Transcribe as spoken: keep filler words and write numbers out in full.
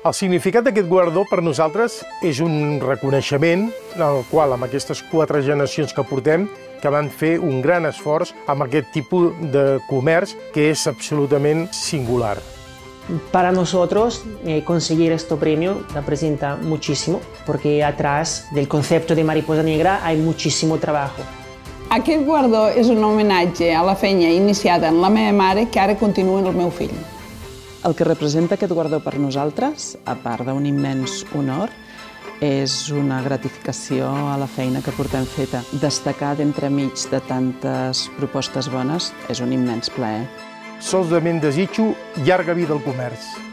El significat d'aquest guardó per nosaltres és un reconeixement en el qual, amb aquestes quatre generacions que portem, que van fer un gran esforç amb aquest tipus de comerç que és absolutament singular. Para nosotros eh, conseguir este premio representa muchísimo, porque atrás del concepto de Mariposa Negra hay muchísimo trabajo. Aquest guardó és un homenatge a la feina iniciada en la meva mare que ara continua en el meu fill. El que representa aquest guardó per nosaltres, a part d'un immens honor, és una gratificació a la feina que portem feta. Destacar d'entremig de tantes propostes bones és un immens plaer. Solament desitjo llarga vida al comerç.